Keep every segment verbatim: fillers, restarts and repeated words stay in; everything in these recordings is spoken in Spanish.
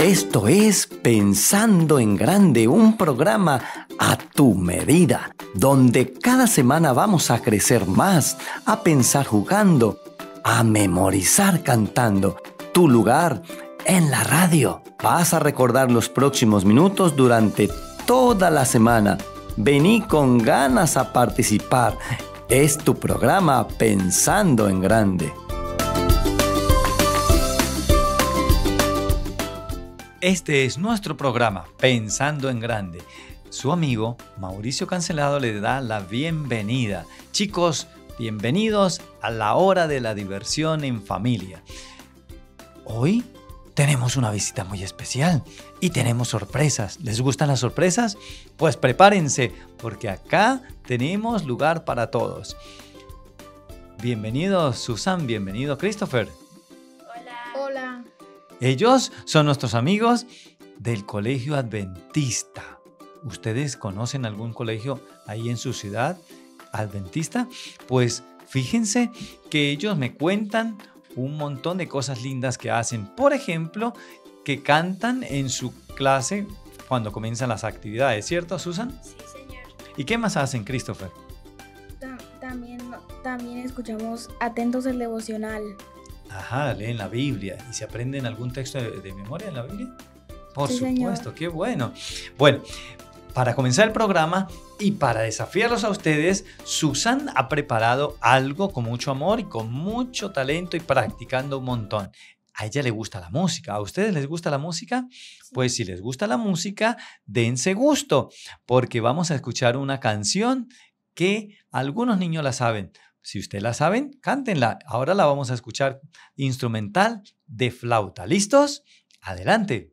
Esto es Pensando en Grande, un programa a tu medida, donde cada semana vamos a crecer más, a pensar jugando, a memorizar cantando. Tu lugar en la radio. Vas a recordar los próximos minutos durante toda la semana. Vení con ganas a participar. Es tu programa Pensando en Grande. Este es nuestro programa Pensando en Grande. Su amigo Mauricio Cancelado le da la bienvenida. Chicos, bienvenidos a la hora de la diversión en familia. Hoy tenemos una visita muy especial y tenemos sorpresas. ¿Les gustan las sorpresas? Pues prepárense, porque acá tenemos lugar para todos. Bienvenido Susan, bienvenido Christopher. Hola. Hola. Ellos son nuestros amigos del Colegio Adventista. ¿Ustedes conocen algún colegio ahí en su ciudad adventista? Pues fíjense que ellos me cuentan un montón de cosas lindas que hacen. Por ejemplo, que cantan en su clase cuando comienzan las actividades, ¿cierto, Susan? Sí, señor. ¿Y qué más hacen, Christopher? También, también escuchamos atentos el devocional. Ajá, leen la Biblia. ¿Y se aprenden algún texto de, de memoria en la Biblia? Por sí, supuesto, señor. Qué bueno. Bueno, para comenzar el programa y para desafiarlos a ustedes, Susan ha preparado algo con mucho amor y con mucho talento y practicando un montón. A ella le gusta la música. ¿A ustedes les gusta la música? Pues si les gusta la música, dense gusto, porque vamos a escuchar una canción que algunos niños la saben. Si ustedes la saben, cántenla. Ahora la vamos a escuchar instrumental de flauta. ¿Listos? Adelante.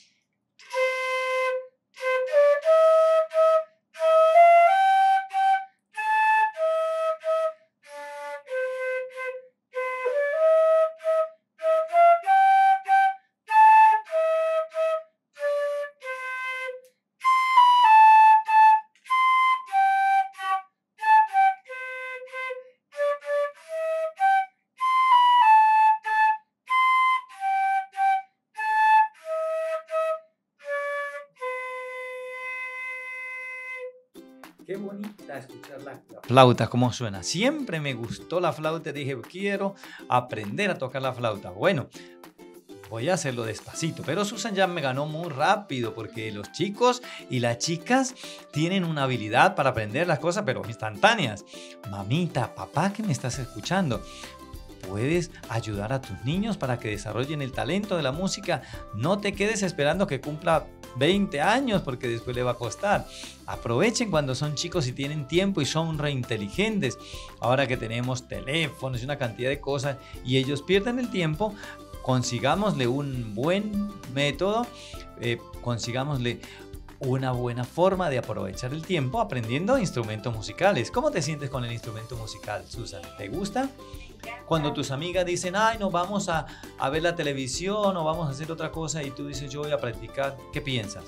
Qué bonita escuchar la flauta, cómo suena. Siempre me gustó la flauta. Dije, quiero aprender a tocar la flauta. Bueno, voy a hacerlo despacito. Pero Susan ya me ganó muy rápido porque los chicos y las chicas tienen una habilidad para aprender las cosas, pero instantáneas. Mamita, papá, que me estás escuchando, ¿puedes ayudar a tus niños para que desarrollen el talento de la música? No te quedes esperando que cumpla veinte años porque después le va a costar. Aprovechen cuando son chicos y tienen tiempo y son reinteligentes. Ahora que tenemos teléfonos y una cantidad de cosas y ellos pierden el tiempo, consigámosle un buen método, eh, consigámosle una buena forma de aprovechar el tiempo aprendiendo instrumentos musicales. ¿Cómo te sientes con el instrumento musical, Susan? ¿Te gusta? Cuando tus amigas dicen, ay, nos vamos a, a ver la televisión o vamos a hacer otra cosa y tú dices, yo voy a practicar, ¿qué piensas?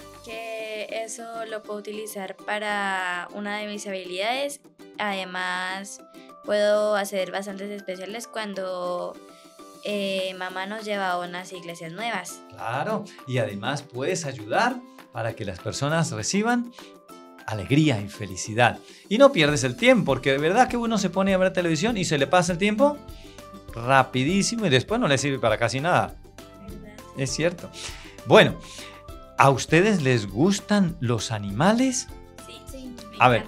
Que eso lo puedo utilizar para una de mis habilidades. Además, puedo hacer bastantes especiales cuando eh, mamá nos lleva a unas iglesias nuevas. Claro, y además puedes ayudar para que las personas reciban alegría y felicidad. Y no pierdes el tiempo, porque de verdad que uno se pone a ver televisión y se le pasa el tiempo rapidísimo y después no le sirve para casi nada. ¿Verdad? Es cierto. Bueno, ¿a ustedes les gustan los animales? Sí, sí. A ver,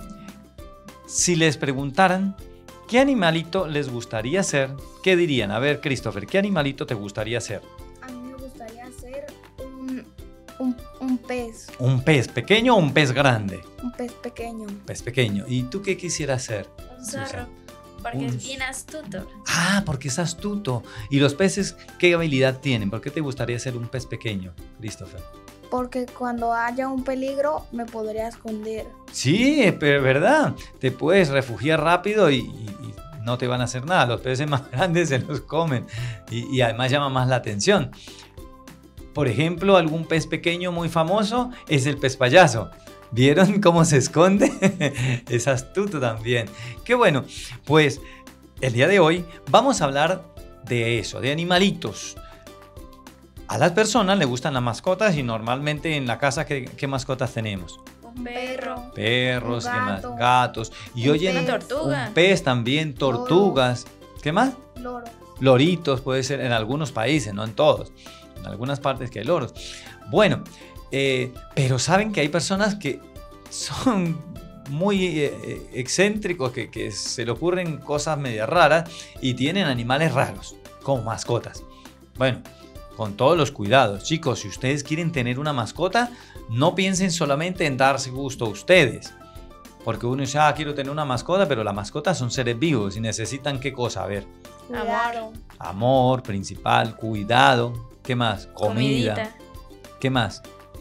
si les preguntaran qué animalito les gustaría ser, ¿qué dirían? A ver, Christopher, ¿qué animalito te gustaría ser? A mí me gustaría ser un, un, un pez. ¿Un pez pequeño o un pez grande? Un pez pequeño. Un pez pequeño. ¿Y tú qué quisieras ser? Un zorro, Susan? porque Un- es bien astuto. Ah, porque es astuto. ¿Y los peces qué habilidad tienen? ¿Por qué te gustaría ser un pez pequeño, Christopher? Porque cuando haya un peligro me podría esconder. Sí, pero es verdad. Te puedes refugiar rápido y, y- y no te van a hacer nada. Los peces más grandes se los comen y, y además llama más la atención. Por ejemplo, algún pez pequeño muy famoso es el pez payaso. ¿Vieron cómo se esconde? Es astuto también. Qué bueno. Pues el día de hoy vamos a hablar de eso, de animalitos. A las personas les gustan las mascotas y normalmente en la casa, ¿qué, qué mascotas tenemos? Un perro. Perros, Un ¿qué más? gato. Gatos. Y Un oye, pez. Una tortuga. un pez también, tortugas. ¿Qué más? Loro. Loritos, puede ser en algunos países, no en todos. En algunas partes que hay loros. Bueno, eh, pero saben que hay personas que son muy eh, excéntricos, que, que se le ocurren cosas medio raras y tienen animales raros como mascotas. Bueno, con todos los cuidados. Chicos, si ustedes quieren tener una mascota, no piensen solamente en darse gusto a ustedes. Porque uno dice, ah, quiero tener una mascota, pero las mascotas son seres vivos y necesitan ¿qué cosa? A ver, Cuidado. amor principal, cuidado. ¿Qué más? Comida. Comidita. ¿Qué más?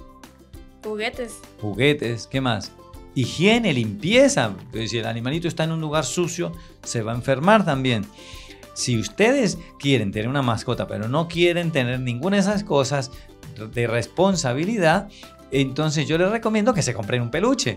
Juguetes. Juguetes. ¿Qué más? Higiene, limpieza. Entonces, si el animalito está en un lugar sucio, se va a enfermar también. Si ustedes quieren tener una mascota, pero no quieren tener ninguna de esas cosas de responsabilidad, entonces yo les recomiendo que se compren un peluche.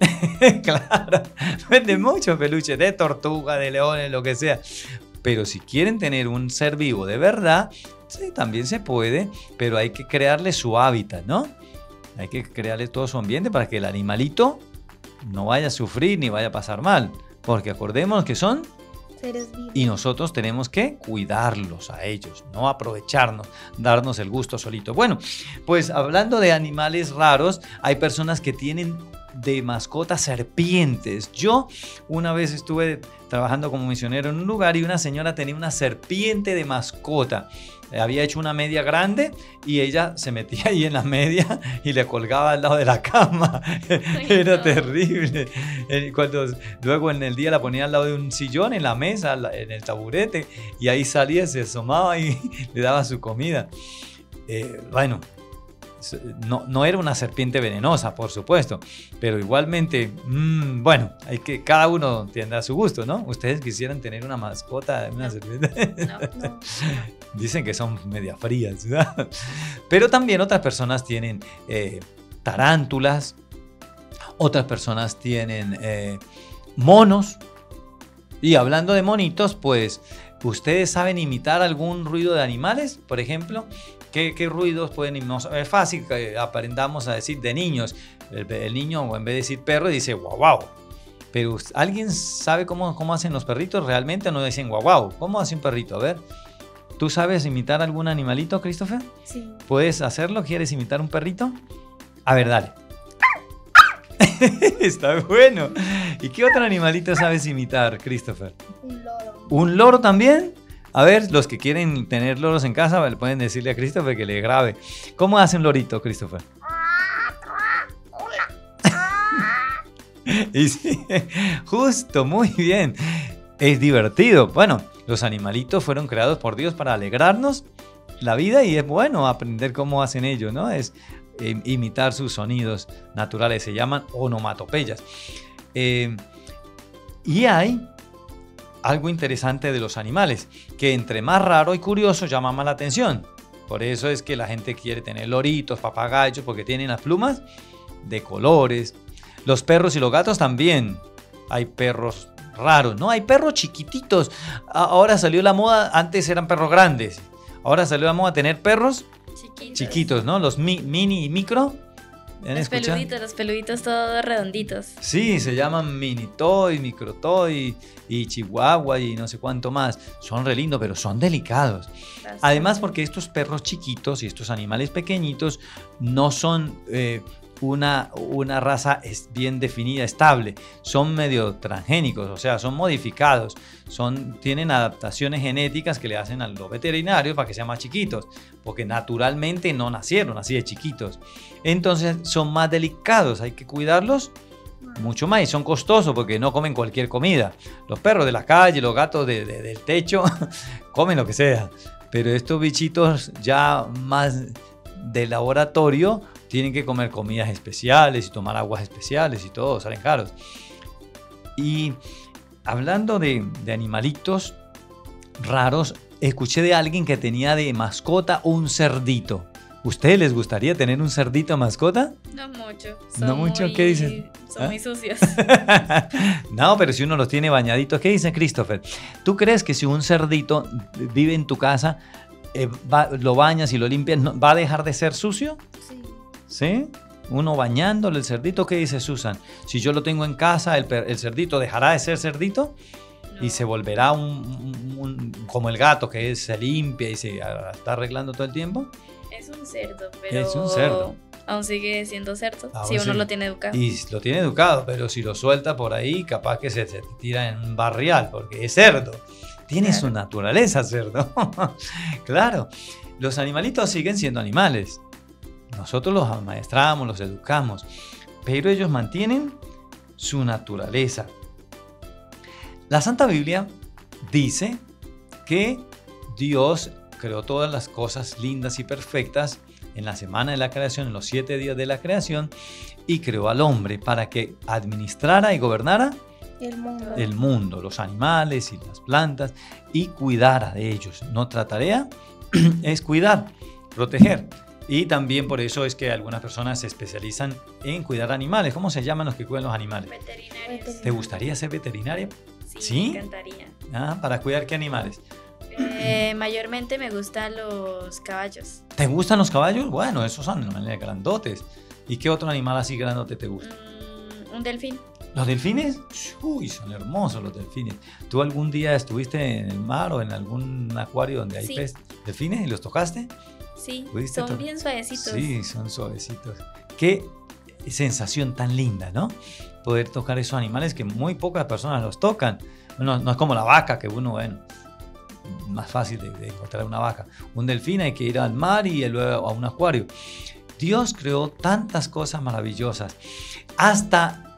Claro, venden muchos peluches de tortuga, de leones, lo que sea. Pero si quieren tener un ser vivo de verdad, sí, también se puede, pero hay que crearle su hábitat, ¿no? Hay que crearle todo su ambiente para que el animalito no vaya a sufrir ni vaya a pasar mal. Porque acordémonos que son Seres vivos. y nosotros tenemos que cuidarlos a ellos, no aprovecharnos, darnos el gusto solito. Bueno, pues hablando de animales raros, hay personas que tienen de mascotas serpientes. Yo una vez estuve trabajando como misionero en un lugar y una señora tenía una serpiente de mascota. Había hecho una media grande y ella se metía ahí en la media y le colgaba al lado de la cama. Ay, Era no. terrible. Eh, Cuando, luego en el día la ponía al lado de un sillón, en la mesa, la- en el taburete, y ahí salía, se asomaba y le daba su comida. Eh, bueno, s- no, no era una serpiente venenosa, por supuesto, pero igualmente, mm, bueno, hay que, cada uno tendrá su gusto, ¿no? Ustedes quisieran tener una mascota, una No. serpiente. No. No. Dicen que son media frías, ¿verdad? Pero también otras personas tienen eh, tarántulas, otras personas tienen eh, monos. Y hablando de monitos, pues, ¿ustedes saben imitar algún ruido de animales, por ejemplo? ¿Qué, qué ruidos pueden imitar? Es fácil que aprendamos a decir de niños. El, el niño, en vez de decir perro, dice guau guau. Pero ¿alguien sabe cómo, cómo hacen los perritos? ¿Realmente no dicen guau guau? ¿Cómo hace un perrito? A ver, ¿tú sabes imitar algún animalito, Christopher? Sí. ¿Puedes hacerlo? ¿Quieres imitar un perrito? A ver, dale. Está bueno. ¿Y qué otro animalito sabes imitar, Christopher? Un loro. ¿Un loro también? A ver, los que quieren tener loros en casa, le pueden decirle a Christopher que le grabe. ¿Cómo hace un lorito, Christopher? Y sí, justo, muy bien. Es divertido. Bueno, los animalitos fueron creados por Dios para alegrarnos la vida y es bueno aprender cómo hacen ellos, ¿no? Es eh, imitar sus sonidos naturales. Se llaman onomatopeyas. Eh, y hay algo interesante de los animales, que entre más raro y curioso llama más la atención. Por eso es que la gente quiere tener loritos, papagayos, porque tienen las plumas de colores. Los perros y los gatos también. Hay perros raros, ¿no? Hay perros chiquititos. A- Ahora salió la moda, antes eran perros grandes. Ahora salió la moda tener perros Chiquitos. chiquitos, ¿no? Los mi- mini y micro. ¿Han Los escuchado? peluditos, los peluditos todos redonditos. Sí, se llaman mini toy, micro toy y chihuahua y no sé cuánto más. Son re lindos, pero son delicados. Además, porque estos perros chiquitos y estos animales pequeñitos no son eh, una, una raza es- bien definida, estable. Son medio transgénicos, o sea, son modificados. Son, tienen adaptaciones genéticas que le hacen a los veterinarios para que sean más chiquitos, porque naturalmente no nacieron así de chiquitos. Entonces son más delicados, hay que cuidarlos mucho más y son costosos porque no comen cualquier comida. Los perros de la calle, los gatos de- de- del techo comen lo que sea, pero estos bichitos ya más de laboratorio tienen que comer comidas especiales y tomar aguas especiales y todo, salen caros. Y hablando de, de animalitos raros, escuché de alguien que tenía de mascota un cerdito. ¿Ustedes les gustaría tener un cerdito mascota? No mucho. ¿No Son mucho? muy- ¿Qué dices? Son ¿Ah? muy sucios. No, pero si uno los tiene bañaditos, ¿qué dice Christopher? ¿Tú crees que si un cerdito vive en tu casa, eh, va, lo bañas y lo limpias, ¿no? ¿Va a dejar de ser sucio? Sí. ¿Sí? Uno bañándole el cerdito, ¿qué dice Susan? Si yo lo tengo en casa, ¿el, el cerdito dejará de ser cerdito? No. Y se volverá un, un- un- como el gato que es- se limpia y se ah, está arreglando todo el tiempo. Es un cerdo, pero Es un cerdo. aún sigue siendo cerdo Aún si uno sigue. lo tiene educado. Y lo tiene educado, pero si lo suelta por ahí, capaz que se, se tira en un barrial, porque es cerdo. Tiene Claro. su naturaleza, cerdo. Claro, los animalitos siguen siendo animales. Nosotros los amaestramos, los educamos, pero ellos mantienen su naturaleza. La Santa Biblia dice que Dios creó todas las cosas lindas y perfectas en la semana de la creación, en los siete días de la creación, y creó al hombre para que administrara y gobernara El mundo. el mundo, los animales y las plantas, y cuidara de ellos. Nuestra tarea es cuidar, proteger. Y también por eso es que algunas personas se especializan en cuidar animales. ¿Cómo se llaman los que cuidan los animales? Veterinarios. ¿Te gustaría ser veterinaria? Sí, ¿Sí? me encantaría. Ah, ¿para cuidar qué animales? Eh, mayormente me gustan los caballos. ¿Te gustan los caballos? Bueno, esos son animales grandotes. ¿Y qué otro animal así grandote te gusta? Mm, un delfín. ¿Los delfines? Uy, son hermosos los delfines. ¿Tú algún día estuviste en el mar o en algún acuario donde hay Sí. pez delfines y los tocaste? Sí, ¿Pudiste son to- bien suavecitos. Sí, son suavecitos. Qué sensación tan linda, ¿no? Poder tocar esos animales que muy pocas personas los tocan. No, no es como la vaca, que uno, bueno, más fácil de, de encontrar una vaca. Un delfín hay que ir al mar y luego a un acuario. Dios creó tantas cosas maravillosas. Hasta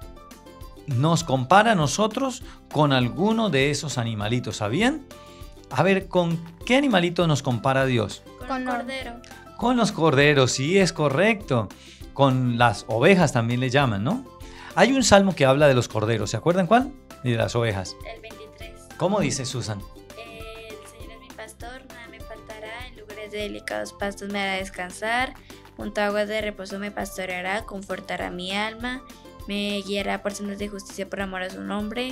nos compara a nosotros con alguno de esos animalitos, ¿sabían? A ver, ¿con qué animalito nos compara Dios? Con, Con un los- cordero. Con los corderos, sí, es correcto. Con las ovejas también le llaman, ¿no? Hay un salmo que habla de los corderos, ¿se acuerdan cuál? Y de las ovejas. El veintitrés. ¿Cómo dice Susan? Eh, el Señor es mi pastor, nada me faltará. En lugares de delicados pastos me hará descansar. Junto a aguas de reposo me pastoreará, confortará mi alma. Me guiará por sendas de justicia por amor a su nombre.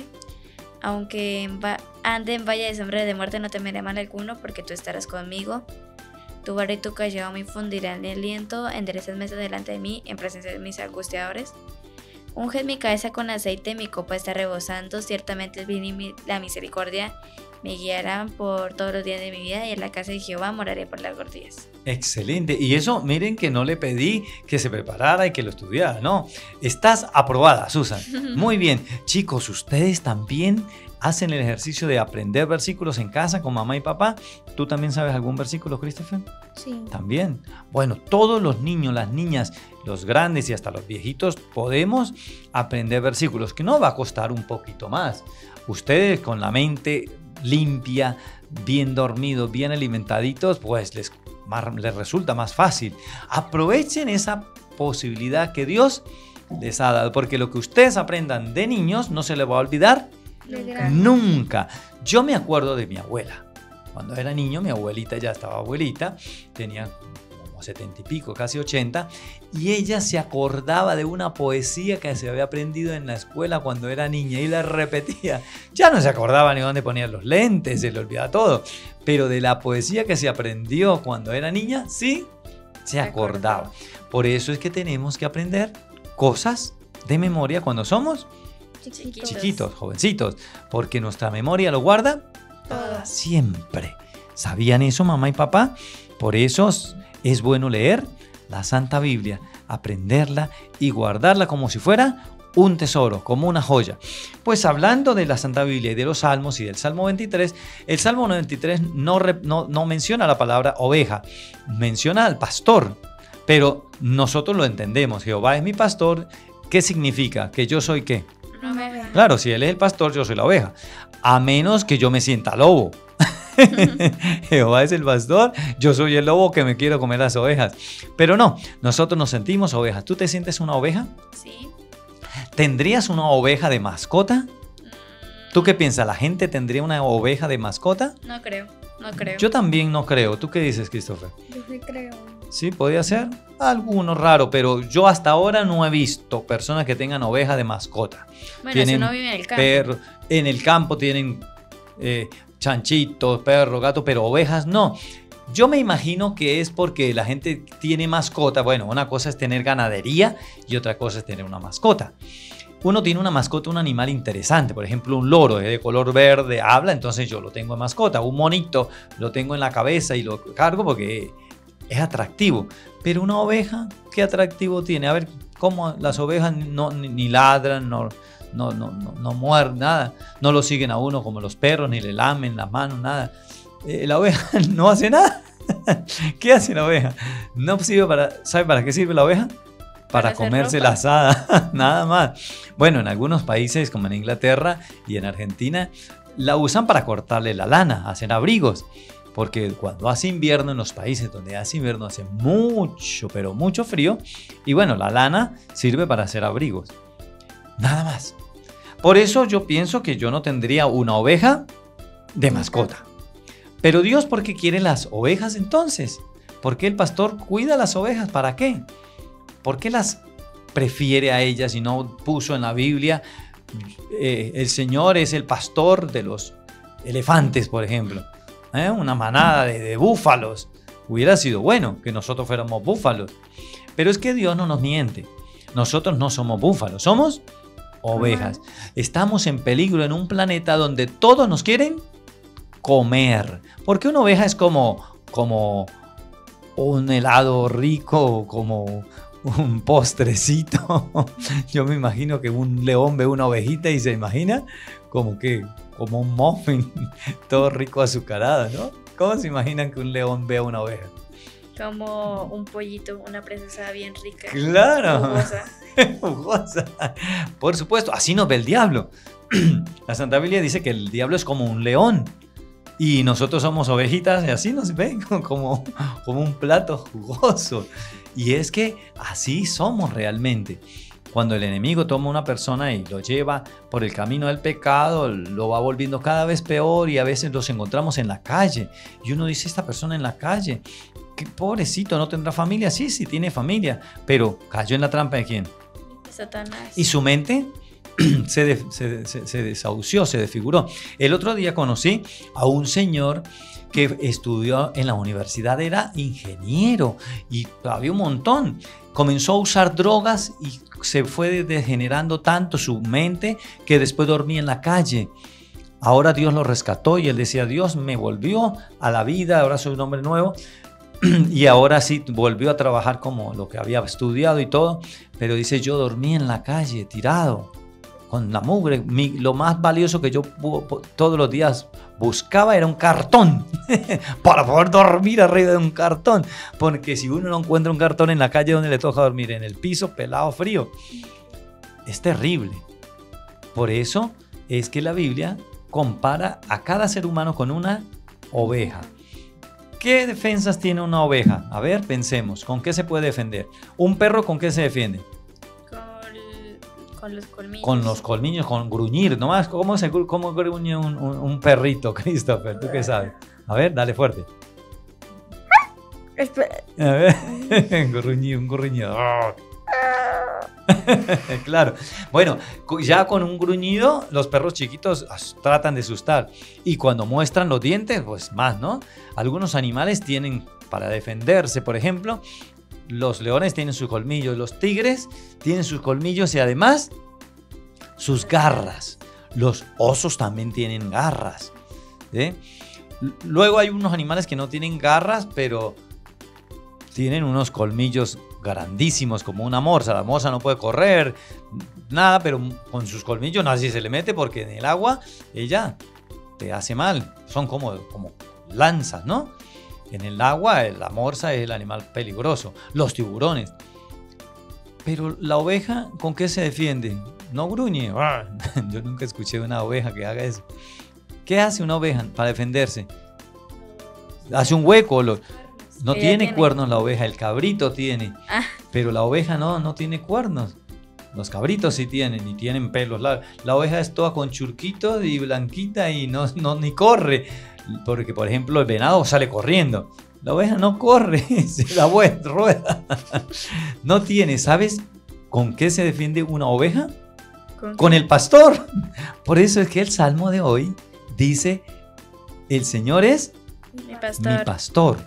Aunque en va- ande en valle de sombra de muerte, no temeré mal alguno, porque tú estarás conmigo. Tu vara y tu callado me infundirán mi aliento. Enderezas mesa delante de mí, en presencia de mis angustiadores. Unges mi cabeza con aceite, mi copa está rebosando. Ciertamente el bien y mi- la misericordia me guiarán por todos los días de mi vida, y en la casa de Jehová moraré por largos días. Excelente. Y eso, miren que no le pedí que se preparara y que lo estudiara, no. Estás aprobada, Susan. Muy bien. Chicos, ustedes también hacen el ejercicio de aprender versículos en casa con mamá y papá. ¿Tú también sabes algún versículo, Christopher? Sí. También. Bueno, todos los niños, las niñas, los grandes y hasta los viejitos podemos aprender versículos, que no va a costar un poquito más. Ustedes con la mente limpia, bien dormidos, bien alimentaditos, pues les, más- les resulta más fácil. Aprovechen esa posibilidad que Dios les ha dado, porque lo que ustedes aprendan de niños no se les va a olvidar De Nunca. grande. nunca. Yo me acuerdo de mi abuela. Cuando era niño, mi abuelita ya estaba abuelita, tenía como setenta y pico, casi ochenta, y ella se acordaba de una poesía que se había aprendido en la escuela cuando era niña y la repetía. Ya no se acordaba ni dónde ponía los lentes, se le olvidaba todo, pero de la poesía que se aprendió cuando era niña, sí, se acordaba. Por eso es que tenemos que aprender cosas de memoria cuando somos Chiquitos. chiquitos, jovencitos, porque nuestra memoria lo guarda para siempre. ¿Sabían eso, mamá y papá? Por eso es- es bueno leer la Santa Biblia, aprenderla y guardarla como si fuera un tesoro, como una joya. Pues hablando de la Santa Biblia y de los salmos y del Salmo veintitrés, el Salmo veintitrés no, re- no, no menciona la palabra oveja, menciona al pastor, pero nosotros lo entendemos. Jehová es mi pastor. ¿Qué significa? ¿Que yo soy qué? Una oveja. Claro, si él es el pastor, yo soy la oveja. A menos que yo me sienta lobo. Jehová es el pastor, yo soy el lobo que me quiero comer las ovejas. Pero no, nosotros nos sentimos ovejas. ¿Tú te sientes una oveja? Sí. ¿Tendrías una oveja de mascota? ¿Tú qué Mm, piensas? ¿La gente tendría una oveja de mascota? No creo, no creo. Yo también no creo. ¿Tú qué dices, Christopher? Yo sí creo. Sí, podría ser alguno raro, pero yo hasta ahora no he visto personas que tengan oveja de mascota. bueno, tienen si uno vive en el campo. Perro, en el campo tienen eh, chanchitos, perros, gatos, pero ovejas no. Yo me imagino que es porque la gente tiene mascota. Bueno, una cosa es tener ganadería y otra cosa es tener una mascota. Uno tiene una mascota, un animal interesante. Por ejemplo, un loro es de color verde, habla, entonces yo lo tengo de mascota. Un monito lo tengo en la cabeza y lo cargo porque es atractivo. Pero una oveja, ¿qué atractivo tiene? A ver, ¿cómo las ovejas no, ni, ni ladran, no, no, no, no, no muerden, nada? No lo siguen a uno como los perros, ni le lamen las manos, nada. Eh, la oveja no hace nada. ¿Qué hace la oveja? No sirve para, ¿sabe para qué sirve la oveja? Para, para comerse la asada, nada más. Bueno, en algunos países como en Inglaterra y en Argentina la usan para cortarle la lana, hacen abrigos. Porque cuando hace invierno, en los países donde hace invierno hace mucho, pero mucho frío. Y bueno, la lana sirve para hacer abrigos. Nada más. Por eso yo pienso que yo no tendría una oveja de mascota. Pero Dios, ¿por qué quiere las ovejas entonces? ¿Por qué el pastor cuida las ovejas? ¿Para qué? ¿Por qué las prefiere a ellas y no puso en la Biblia eh, el Señor es el pastor de los elefantes, por ejemplo? ¿Eh? Una manada de, de búfalos. Hubiera sido bueno que nosotros fuéramos búfalos. Pero es que Dios no nos miente. Nosotros no somos búfalos, somos ovejas. Estamos en peligro en un planeta donde todos nos quieren comer. Porque una oveja es como, como un helado rico, como un postrecito. Yo me imagino que un león ve una ovejita y se imagina como que como un muffin, todo rico azucarado, ¿no? ¿Cómo se imaginan que un león vea una oveja? Como un pollito, una presa bien rica. ¡Claro! Jugosa. Jugosa. Por supuesto, así nos ve el diablo. La Santa Biblia dice que el diablo es como un león y nosotros somos ovejitas y así nos ve como, como un plato jugoso. Y es que así somos realmente. Cuando el enemigo toma a una persona y lo lleva por el camino del pecado, lo va volviendo cada vez peor y a veces los encontramos en la calle. Y uno dice, esta persona en la calle, qué pobrecito, ¿no tendrá familia? Sí, sí tiene familia, pero ¿cayó en la trampa de quién? Satanás. Y su mente se, de, se, se, se desahució, se desfiguró. El otro día conocí a un señor que estudió en la universidad, era ingeniero y había un montón. Comenzó a usar drogas y se fue degenerando tanto su mente que después dormía en la calle. Ahora Dios lo rescató y él decía, Dios me volvió a la vida, ahora soy un hombre nuevo. Y ahora sí volvió a trabajar como lo que había estudiado y todo. Pero dice, yo dormí en la calle, tirado, con la mugre. Mi, lo más valioso que yo todos los días buscaba era un cartón para poder dormir arriba de un cartón, porque si uno no encuentra un cartón en la calle, ¿dónde le toca dormir? En el piso, pelado, frío. Es terrible. Por eso es que la Biblia compara a cada ser humano con una oveja. ¿Qué defensas tiene una oveja? A ver, pensemos, ¿con qué se puede defender? ¿Un perro con qué se defiende? Con los colmillos. Con los colmillos, con gruñir, nomás. ¿Cómo, se, cómo gruñe un, un, un perrito, Christopher? ¿Tú qué sabes? A ver, dale fuerte. A ver, gruñir, un gruñido. Claro. Bueno, ya con un gruñido, los perros chiquitos tratan de asustar. Y cuando muestran los dientes, pues más, ¿no? Algunos animales tienen, para defenderse, por ejemplo, los leones tienen sus colmillos, los tigres tienen sus colmillos y además sus garras. Los osos también tienen garras, ¿sí? Luego hay unos animales que no tienen garras, pero tienen unos colmillos grandísimos como una morsa. La morsa no puede correr, nada, pero con sus colmillos nadie se le mete porque en el agua ella te hace mal. Son como, como lanzas, ¿no? En el agua la morsa es el animal peligroso, los tiburones. Pero la oveja, ¿con qué se defiende? No gruñe. Yo nunca escuché una oveja que haga eso. ¿Qué hace una oveja para defenderse? Hace un hueco. Lo, no tiene, tiene cuernos la oveja, el cabrito tiene. Ah. Pero la oveja no, no tiene cuernos. Los cabritos sí tienen y tienen pelos. La, la oveja es toda con churquitos y blanquita y no, no ni corre. Porque, por ejemplo, el venado sale corriendo. La oveja no corre, se da vuelta, rueda. No tiene, ¿sabes con qué se defiende una oveja? ¿Con, ¿Con el pastor? Por eso es que el salmo de hoy dice, el Señor es mi pastor. mi pastor.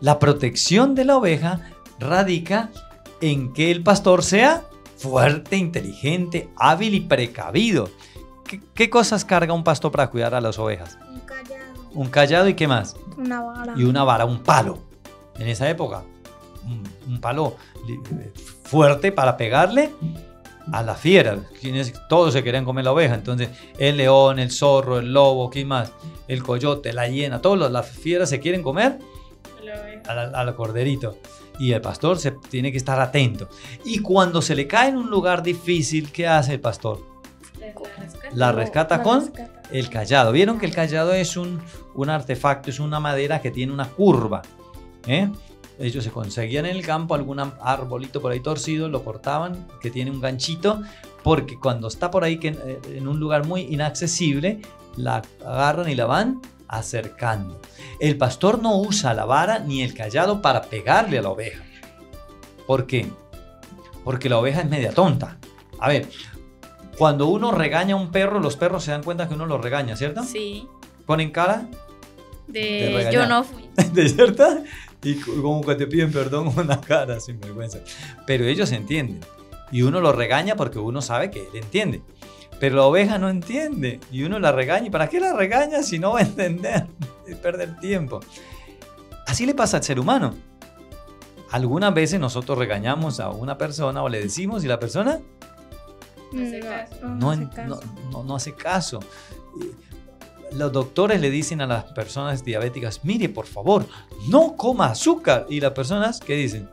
La protección de la oveja radica en que el pastor sea fuerte, inteligente, hábil y precavido. ¿Qué, qué cosas carga un pastor para cuidar a las ovejas? Un callado. Un callado y ¿qué más? Una vara. Y una vara, un palo. En esa época, un, un palo fuerte para pegarle a la fiera. Todos se querían comer la oveja. Entonces, el león, el zorro, el lobo, ¿qué más? El coyote, la hiena, todas las fieras se quieren comer al, al corderito. Y el pastor se tiene que estar atento. Y cuando se le cae en un lugar difícil, ¿qué hace el pastor? La rescata. La rescata La con rescata. el callado. ¿Vieron que el callado es un, un artefacto, es una madera que tiene una curva? ¿eh? Ellos se conseguían en el campo algún arbolito por ahí torcido, lo cortaban, que tiene un ganchito, porque cuando está por ahí que, en un lugar muy inaccesible, la agarran y la van acercando. El pastor no usa la vara ni el callado para pegarle a la oveja. ¿Por qué? Porque la oveja es media tonta. A ver, cuando uno regaña a un perro, los perros se dan cuenta que uno los regaña, ¿cierto? Sí. Ponen cara De, de regañar. yo no fui. ¿De cierto? Y como que te piden perdón con la cara, sin vergüenza. Pero ellos entienden. Y uno lo regaña porque uno sabe que él entiende. Pero la oveja no entiende. Y uno la regaña. ¿Y para qué la regaña si no va a entender? Es perder tiempo. Así le pasa al ser humano. Algunas veces nosotros regañamos a una persona o le decimos y la persona No hace caso. No, no no, hace en- caso. no- no- no hace caso. Y los doctores le dicen a las personas diabéticas, mire, por favor, no coma azúcar. Y las personas, ¿qué dicen?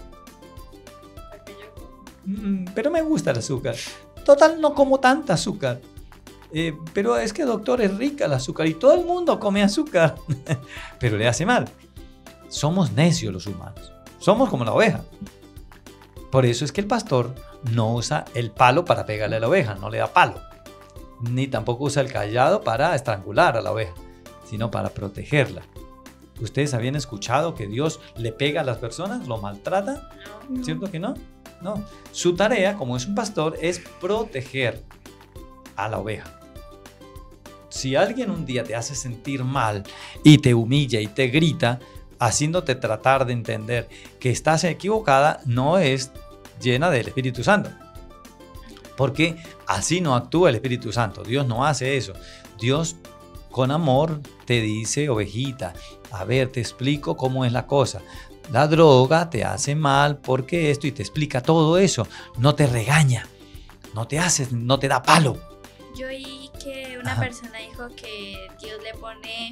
"Mm, pero me gusta el azúcar. Total, no como tanta azúcar. "Eh, pero es que, doctor, es rica el azúcar y todo el mundo come azúcar." Pero le hace mal. Somos necios los humanos. Somos como la oveja. Por eso es que el pastor no usa el palo para pegarle a la oveja, no le da palo. Ni tampoco usa el callado para estrangular a la oveja, sino para protegerla. ¿Ustedes habían escuchado que Dios le pega a las personas, lo maltrata? No. ¿Cierto que no? No. Su tarea, como es un pastor, es proteger a la oveja. Si alguien un día te hace sentir mal y te humilla y te grita, haciéndote tratar de entender que estás equivocada, no es llena del Espíritu Santo. Porque así no actúa el Espíritu Santo. Dios no hace eso. Dios con amor te dice, ovejita, a ver, te explico cómo es la cosa. La droga te hace mal porque esto, y te explica todo eso. No te regaña, no te hace, no te da palo. Yo oí que una Ajá. persona dijo que Dios le pone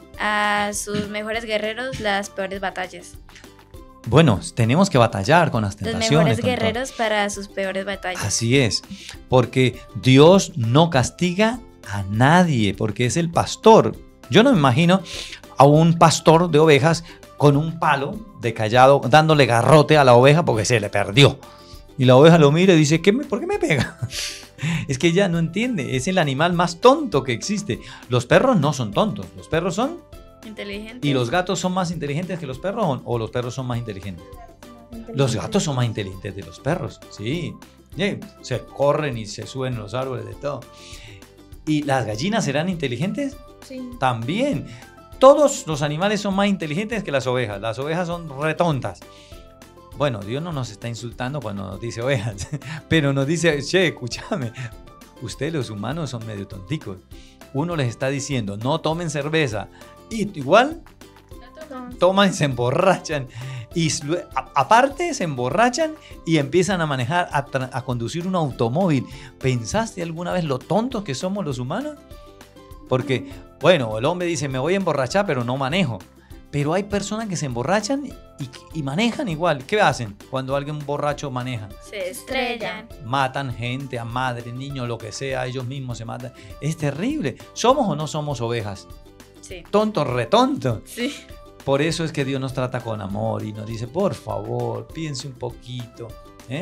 a sus mejores guerreros las peores batallas. Bueno, tenemos que batallar con las Los tentaciones. mejores con todo. guerreros para sus peores batallas. Así es, porque Dios no castiga a nadie, porque es el pastor. Yo no me imagino a un pastor de ovejas con un palo de callado dándole garrote a la oveja porque se le perdió. Y la oveja lo mira y dice, ¿Qué me, ¿por qué me pega? Es que ella no entiende, es el animal más tonto que existe. Los perros no son tontos, los perros son... Inteligente. ¿Y los gatos son más inteligentes que los perros o- o los perros son más inteligentes? Los gatos son más inteligentes de los perros, sí. Eh, Se corren y se suben los árboles de todo. ¿Y las gallinas serán inteligentes? Sí. También. Todos los animales son más inteligentes que las ovejas. Las ovejas son retontas. Bueno, Dios no nos está insultando cuando nos dice ovejas, pero nos dice, che, escúchame, ustedes los humanos son medio tonticos. Uno les está diciendo, no tomen cerveza. Y igual toman y se emborrachan. Y lue- a- aparte se emborrachan y empiezan a manejar, a, tra- a conducir un automóvil. ¿Pensaste alguna vez lo tontos que somos los humanos? Porque, bueno, el hombre dice, me voy a emborrachar, pero no manejo. Pero hay personas que se emborrachan y, y manejan igual. ¿Qué hacen cuando alguien borracho maneja? Se estrellan. Matan gente, a madre, niños, lo que sea, ellos mismos se matan. Es terrible. ¿Somos o no somos ovejas? Sí. Tontos, retontos. Sí. Por eso es que Dios nos trata con amor y nos dice, por favor, piense un poquito. ¿eh?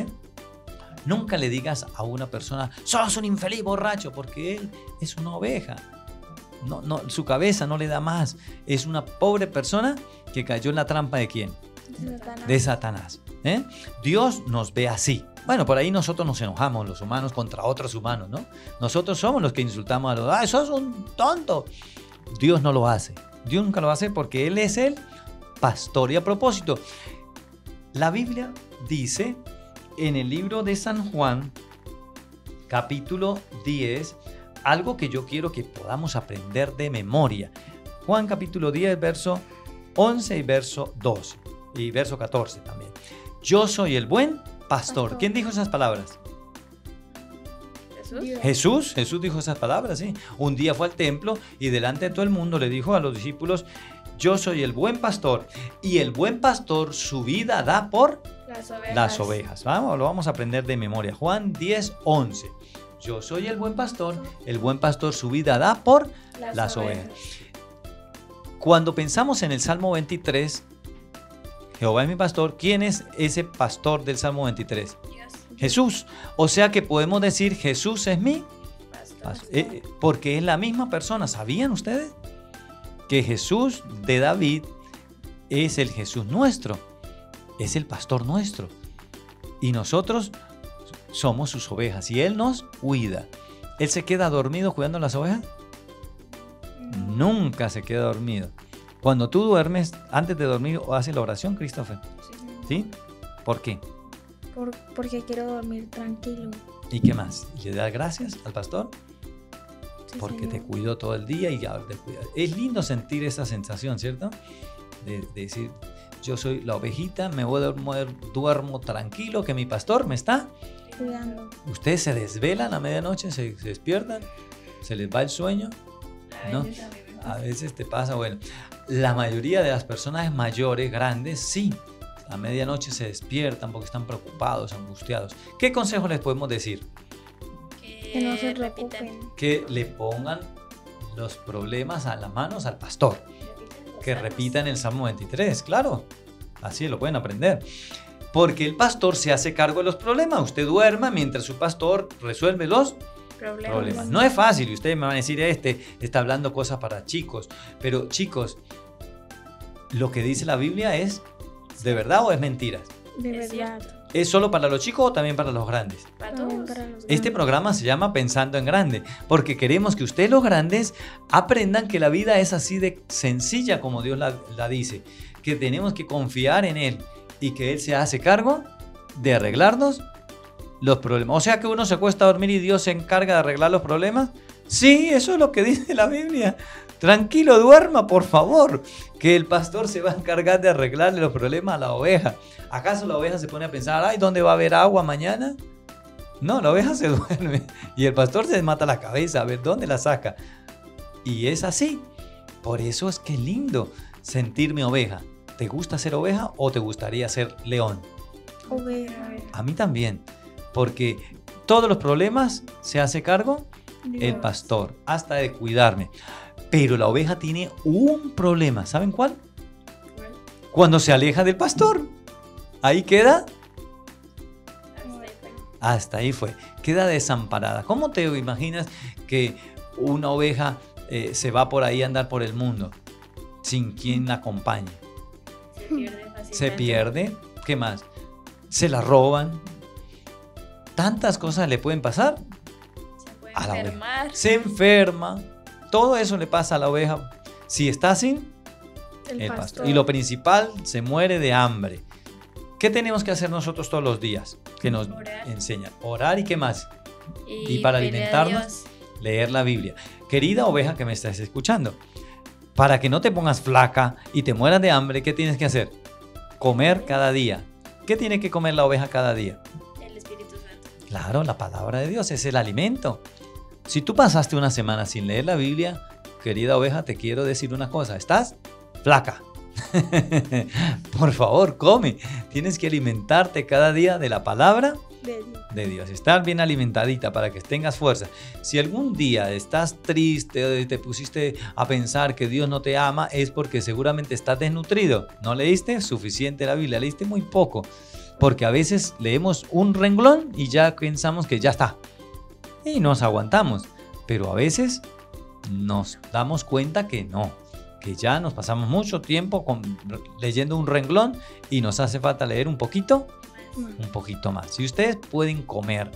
Nunca le digas a una persona, sos un infeliz borracho, porque él es una oveja. No, no, su cabeza no le da más. Es una pobre persona que cayó en la trampa de ¿quién? Satanás. De Satanás. ¿eh? Dios nos ve así. Bueno, por ahí nosotros nos enojamos, los humanos, contra otros humanos, ¿no? Nosotros somos los que insultamos a los, ¡ah, sos un tonto! Dios no lo hace. Dios nunca lo hace porque Él es el pastor. Y a propósito, la Biblia dice en el libro de San Juan, capítulo diez, algo que yo quiero que podamos aprender de memoria. Juan capítulo diez, verso once y verso doce y verso catorce también. Yo soy el buen pastor. Pastor. ¿Quién dijo esas palabras? Jesús. Dios. Jesús, Jesús dijo esas palabras, ¿sí? Un día fue al templo y delante de todo el mundo le dijo a los discípulos, yo soy el buen pastor y el buen pastor su vida da por Las ovejas. las ovejas. Vamos, lo vamos a aprender de memoria. Juan diez, once. Yo soy el buen pastor, el buen pastor su vida da por Las, las ovejas. Cuando pensamos en el Salmo veintitrés, Jehová es mi pastor, ¿quién es ese pastor del Salmo veintitrés? Dios. Jesús. O sea que podemos decir Jesús es mi Pastor. pastor, eh, porque es la misma persona. ¿Sabían ustedes que Jesús de David es el Jesús nuestro? Es el pastor nuestro. Y nosotros somos sus ovejas y Él nos cuida. ¿Él se queda dormido cuidando las ovejas? Nunca se queda dormido. Cuando tú duermes, antes de dormir, haces la oración, Christopher. ¿Sí? ¿Por qué? Por- porque quiero dormir tranquilo. ¿Y qué más? ¿Le das gracias al pastor? Sí, Porque señor. te cuidó todo el día y ya te cuida. Es lindo sentir esa sensación, ¿cierto? De, de decir, yo soy la ovejita, me voy a dormir, duermo tranquilo, que mi pastor me está. Cuidando. ¿Ustedes se desvelan a medianoche, se, se despiertan, se les va el sueño? A ¿No? veces a mí me pasa. A veces te pasa, bueno, la mayoría de las personas mayores, grandes, sí, a medianoche se despiertan porque están preocupados, angustiados. ¿Qué consejo les podemos decir? Que no se repitan. preocupen. Que le pongan los problemas a las manos al pastor. Que repitan el Salmo veintitrés, claro. Así lo pueden aprender. Porque el pastor se hace cargo de los problemas. Usted duerma mientras su pastor resuelve los Problemas. problemas. No es fácil. Y ustedes me van a decir, este está hablando cosas para chicos. Pero chicos, lo que dice la Biblia es ¿de verdad o es mentiras? De Es verdad. cierto. ¿Es solo para los chicos o también para los grandes? Para También todos. para los Este grandes. programa se llama Pensando en Grande, porque queremos que ustedes los grandes aprendan que la vida es así de sencilla como Dios la, la dice, que tenemos que confiar en Él y que Él se hace cargo de arreglarnos los problemas. O sea que uno se acuesta a dormir y Dios se encarga de arreglar los problemas. Sí, eso es lo que dice la Biblia. Tranquilo, duerma, por favor, que el pastor se va a encargar de arreglarle los problemas a la oveja. ¿Acaso la oveja se pone a pensar, ay, ¿dónde va a haber agua mañana? No, la oveja se duerme y el pastor se mata la cabeza a ver dónde la saca. Y es así. Por eso es que es lindo sentirme oveja. ¿Te gusta ser oveja o te gustaría ser león? Oveja. A mí también, porque todos los problemas se hace cargo el Dios. pastor, hasta de cuidarme. Pero la oveja tiene un problema. ¿Saben cuál? Cuando se aleja del pastor. Ahí queda, Hasta ahí fue. hasta ahí fue. Queda desamparada. ¿Cómo te imaginas que una oveja eh, se va por ahí a andar por el mundo sin quien la acompañe? Se pierde fácilmente. Se pierde. ¿Qué más? Se la roban. Tantas cosas le pueden pasar. Se puede A la oveja. enfermar. Se enferma. Todo eso le pasa a la oveja si está sin El, el pastor. pastor. Y lo principal, se muere de hambre. ¿Qué tenemos que hacer nosotros todos los días? Que nos Orar. enseñan. Orar y qué más. Y, Y para pedirle a alimentarnos, Dios. Leer la Biblia. Querida oveja que me estás escuchando, para que no te pongas flaca y te mueras de hambre, ¿qué tienes que hacer? Comer cada día. ¿Qué tiene que comer la oveja cada día? El Espíritu Santo. Claro, la palabra de Dios es el alimento. Si tú pasaste una semana sin leer la Biblia, querida oveja, te quiero decir una cosa. ¿Estás flaca? Por favor, come. Tienes que alimentarte cada día de la palabra De Dios. de Dios. Estar bien alimentadita para que tengas fuerza. Si algún día estás triste, te pusiste a pensar que Dios no te ama, es porque seguramente estás desnutrido. ¿No leíste suficiente la Biblia? Leíste muy poco. Porque a veces leemos un renglón y ya pensamos que ya está. Y nos aguantamos. Pero a veces nos damos cuenta que no. Que ya nos pasamos mucho tiempo con, leyendo un renglón y nos hace falta leer un poquito un poquito más. Si ustedes pueden comer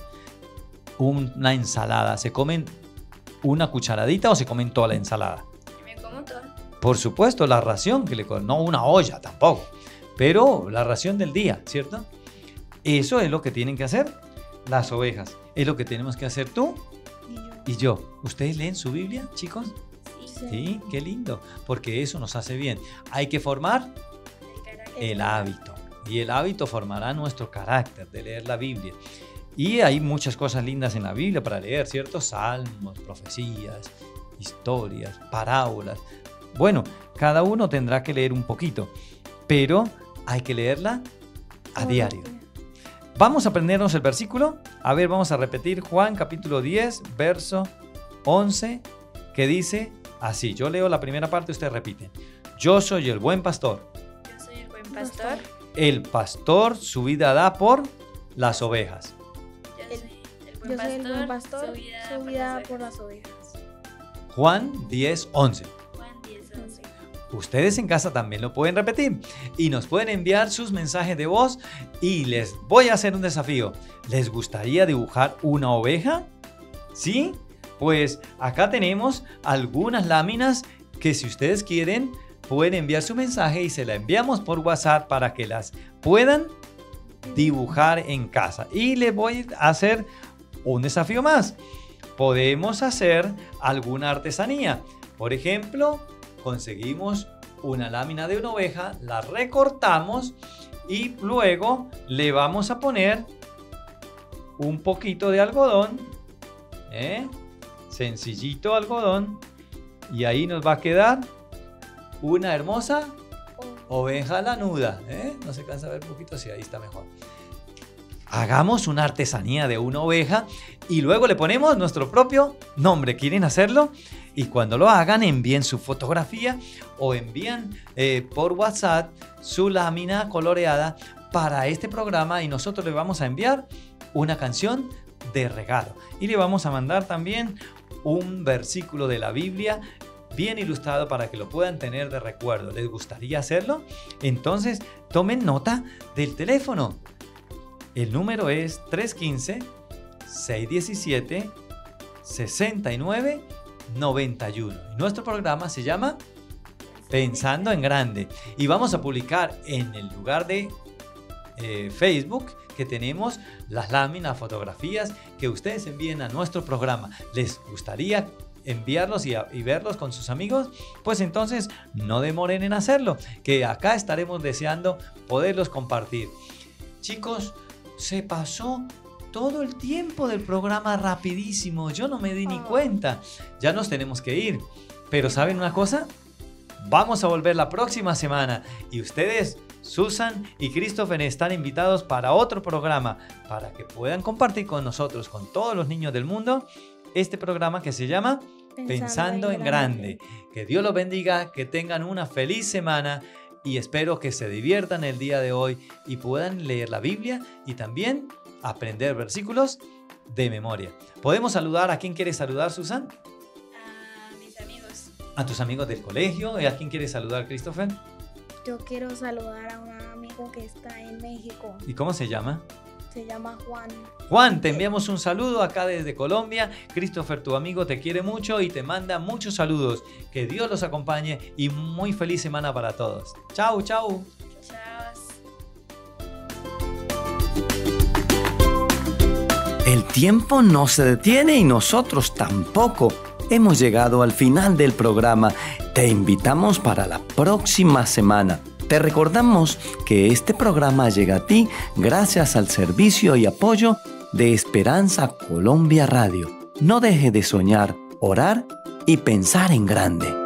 una ensalada, ¿se comen una cucharadita o se comen toda la ensalada? Y me como todo. por supuesto, la ración, que le, no una olla tampoco, pero la ración del día, ¿cierto? Eso es lo que tienen que hacer las ovejas. Es lo que tenemos que hacer tú y yo. ¿Ustedes leen su Biblia, chicos? Sí. Sí, qué lindo, porque eso nos hace bien. Hay que formar el hábito, y el hábito formará nuestro carácter de leer la Biblia. Y hay muchas cosas lindas en la Biblia para leer, ¿cierto? Salmos, profecías, historias, parábolas. Bueno, cada uno tendrá que leer un poquito, pero hay que leerla a diario. Vamos a aprendernos el versículo. A ver, vamos a repetir Juan capítulo diez, verso once, que dice así. Yo leo la primera parte, ustedes repiten. Yo soy el buen pastor. Yo soy el buen pastor. El pastor su vida da por las ovejas. Yo soy el buen Yo soy pastor, el buen pastor, su vida, su por, vida las por ovejas. las ovejas. Juan diez, once. Juan diez, once. Ustedes en casa también lo pueden repetir y nos pueden enviar sus mensajes de voz y les voy a hacer un desafío. ¿Les gustaría dibujar una oveja? ¿Sí? Pues acá tenemos algunas láminas que si ustedes quieren pueden enviar su mensaje y se la enviamos por WhatsApp para que las puedan dibujar en casa. Y les voy a hacer un desafío más. Podemos hacer alguna artesanía. Por ejemplo, conseguimos una lámina de una oveja, la recortamos y luego le vamos a poner un poquito de algodón, ¿eh? Sencillito algodón, y ahí nos va a quedar una hermosa oveja lanuda, ¿eh? No se cansa de ver un poquito, sí, ahí está mejor. Hagamos una artesanía de una oveja y luego le ponemos nuestro propio nombre. ¿Quieren hacerlo? Y cuando lo hagan, envíen su fotografía o envían eh, por WhatsApp su lámina coloreada para este programa y nosotros le vamos a enviar una canción de regalo. Y le vamos a mandar también un versículo de la Biblia bien ilustrado para que lo puedan tener de recuerdo. ¿Les gustaría hacerlo? Entonces, tomen nota del teléfono. El número es tres uno cinco, seis uno siete, seis nueve nueve uno. Nuestro programa se llama Pensando en Grande. Y vamos a publicar en el lugar de eh, Facebook que tenemos las láminas, fotografías que ustedes envíen a nuestro programa. ¿Les gustaría enviarlos y, a, y verlos con sus amigos? Pues entonces no demoren en hacerlo, que acá estaremos deseando poderlos compartir. Chicos, se pasó todo el tiempo del programa rapidísimo. Yo no me di ni cuenta. Ya nos tenemos que ir. Pero ¿saben una cosa? Vamos a volver la próxima semana. Y ustedes, Susan y Christopher, están invitados para otro programa para que puedan compartir con nosotros, con todos los niños del mundo, este programa que se llama Pensando, Pensando en, en grande. grande. Que Dios los bendiga, que tengan una feliz semana. Y espero que se diviertan el día de hoy y puedan leer la Biblia y también aprender versículos de memoria. ¿Podemos saludar a quién quiere saludar, Susan? A mis amigos. A tus amigos del colegio. ¿Y a quién quiere saludar, Christopher? Yo quiero saludar a un amigo que está en México. ¿Y cómo se llama? Se llama Juan. Juan, te enviamos un saludo acá desde Colombia. Christopher, tu amigo, te quiere mucho y te manda muchos saludos. Que Dios los acompañe y muy feliz semana para todos. Chau, chau. Chao. El tiempo no se detiene y nosotros tampoco. Hemos llegado al final del programa. Te invitamos para la próxima semana. Te recordamos que este programa llega a ti gracias al servicio y apoyo de Esperanza Colombia Radio. No deje de soñar, orar y pensar en grande.